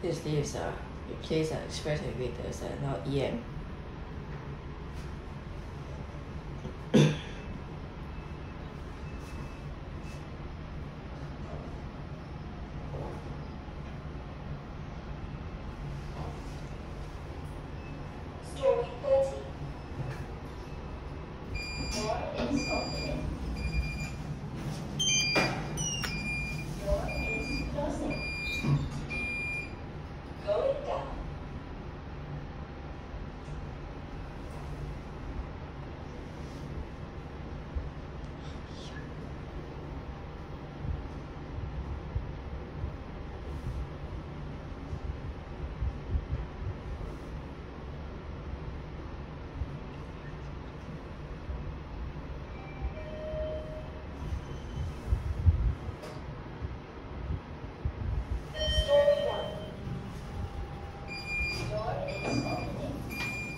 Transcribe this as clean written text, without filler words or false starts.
These leaves are replaced and expressed with as now EM. Story 30. More is confident.